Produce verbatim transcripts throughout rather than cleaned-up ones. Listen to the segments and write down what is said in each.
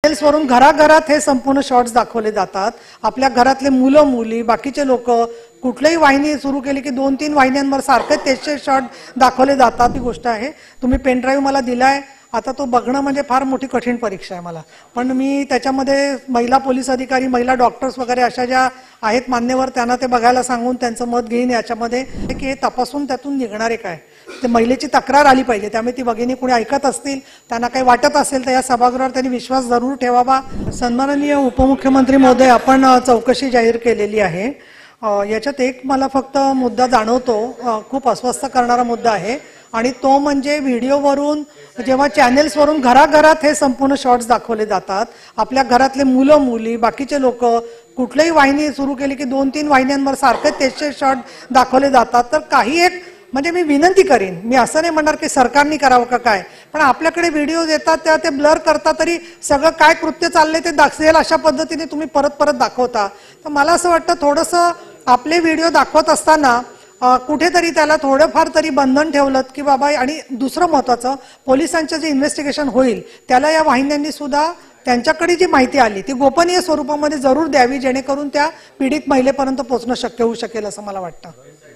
वरून घराघरात हे संपूर्ण शॉर्ट्स दाखवले जातात। आपल्या घरातले मुलं मुली बाकीचे लोक कुठलीही वाहिनी सुरू केली की दोन तीन वाहिन्यांवर सारखे तेच शॉर्ट दाखवले जातात। ही गोष्ट आहे। तुम्ही पेन ड्राईव्ह मला दिलाय, आता तो बघणं म्हणजे फार मोठी कठीण परीक्षा आहे मला, पण मी त्याच्यामध्ये महिला पोलीस अधिकारी महिला डॉक्टर्स वगैरे अशा ज्या आहेत मान्यवर त्यांना ते बघायला सांगून त्यांचं मत घेईन याच्यामध्ये की हे तपासून त्यातून निघणारे काय ते महिलेची तक्रार आली पाहिजे। त्यामुळे ती भगिनी कुणी ऐकत असतील त्यांना काही वाटत असेल तर या सभागृहावर त्यांनी विश्वास जरूर ठेवावा। सन्माननीय उपमुख्यमंत्री महोदय, आपण चौकशी जाहीर केलेली आहे। याच्यात एक मला फक्त मुद्दा जाणवतो, खूप अस्वस्थ करणारा मुद्दा आहे, आणि तो म्हणजे व्हिडिओवरून जेव्हा चॅनेल्सवरून घराघरात हे संपूर्ण शॉर्ट्स दाखवले जातात। आपल्या घरातले मुलं मुली बाकीचे लोक कुठलीही वाहिनी सुरू केली की दोन तीन वाहिन्यांवर सारखे तेच शॉर्ट दाखवले जातात। तर काही एक म्हणजे मी विनंती करीन, मी असं नाही म्हणणार की सरकारने करावं का काय, पण आपल्याकडे व्हिडिओज येतात त्या ते ब्लर करता तरी सगळं काय कृत्य चाललंय ते दाखवेल अशा पद्धतीने तुम्ही परत परत दाखवता। तर मला असं वाटतं थोडंसं आपले व्हिडिओ दाखवत असताना कुठेतरी त्याला थोडंफार तरी बंधन ठेवलं की बाबा। आणि दुसरं महत्त्वाचं, पोलिसांचं जे इन्व्हेस्टिगेशन होईल त्याला या वाहिन्यांनी सुद्धा त्यांच्याकडे जी माहिती आली ती गोपनीय स्वरूपामध्ये जरूर द्यावी, जेणेकरून त्या पीडित महिलेपर्यंत पोहोचणं शक्य होऊ शकेल असं मला वाटतं।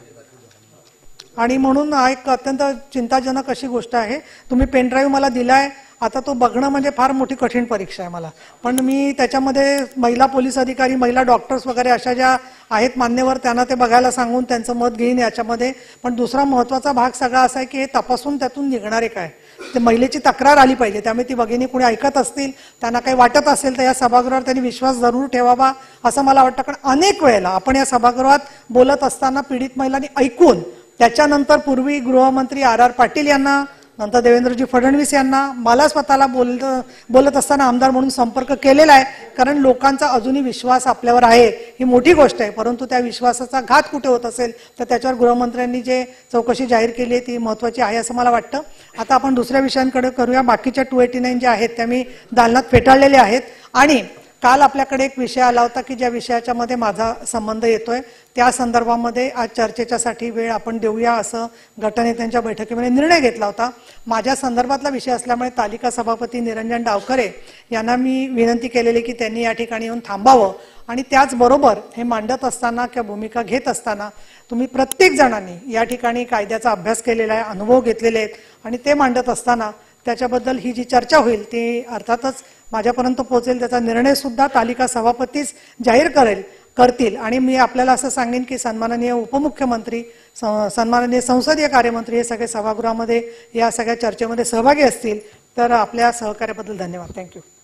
आणि म्हणून एक अत्यंत चिंताजनक अशी गोष्ट आहे। तुम्ही पेन ड्राईव्ह मला दिलाय, आता तो बघणं म्हणजे फार मोठी कठीण परीक्षा आहे मला, पण मी त्याच्यामध्ये महिला पोलीस अधिकारी महिला डॉक्टर्स वगैरे अशा ज्या आहेत मान्यवर त्यांना ते बघायला सांगून त्यांचं मत घेईन याच्यामध्ये। पण दुसरा महत्त्वाचा भाग सगळा असा आहे की हे तपासून त्यातून निघणारे काय ते महिलेची तक्रार आली पाहिजे। त्यामुळे ती भगिनी कुणी ऐकत असतील त्यांना काही वाटत असेल तर या सभागृहावर त्यांनी विश्वास जरूर ठेवावा असं मला वाटतं। कारण अनेक वेळेला आपण या सभागृहात बोलत असताना पीडित महिलांनी ऐकून त्याच्यानंतर पूर्वी गृहमंत्री आर आर पाटील यांना, नंतर देवेंद्रजी फडणवीस यांना, मला स्वतःला बोल बोलत असताना आमदार म्हणून संपर्क केलेला आहे। कारण लोकांचा अजूनही विश्वास आपल्यावर आहे ही मोठी गोष्ट आहे, परंतु त्या विश्वासाचा घात कुठे होत असेल तर त्याच्यावर गृहमंत्र्यांनी जे चौकशी जाहीर केली आहे ती महत्त्वाची आहे असं मला वाटतं। आता आपण दुसऱ्या विषयांकडे करूया। बाकीच्या टू एटी नाईन ज्या आहेत त्या मी दालनात फेटाळलेल्या आहेत, आणि काल आपल्याकडे एक विषय आला होता की ज्या विषयाच्या मध्ये माझा संबंध येतोय त्या संदर्भामध्ये आज चर्चेच्यासाठी वेळ आपण देऊया असं गटनेत्यांच्या बैठकीमध्ये निर्णय घेतला होता। माझ्या संदर्भातला विषय असल्यामुळे तालिका सभापती निरंजन डावखरे यांना मी विनंती केलेली की त्यांनी या ठिकाणी येऊन थांबावं, आणि त्याचबरोबर हे मांडत असताना किंवा भूमिका घेत असताना तुम्ही प्रत्येक जणांनी या ठिकाणी कायद्याचा अभ्यास केलेला आहे, अनुभव घेतलेले आहेत, आणि ते मांडत असताना त्याच्याबद्दल ही जी चर्चा होईल ती अर्थातच माझ्यापर्यंत पोहोचेल, त्याचा निर्णय सुद्धा तालिका सभापतीच जाहीर करेल करतील। आणि मी आपल्याला असं सांगेन की सन्माननीय उपमुख्यमंत्री, सन्माननीय संसदीय कार्यमंत्री हे सगळे सभागृहामध्ये या सगळ्या चर्चेमध्ये सहभागी असतील। तर आपल्या सहकार्याबद्दल धन्यवाद। थँक्यू।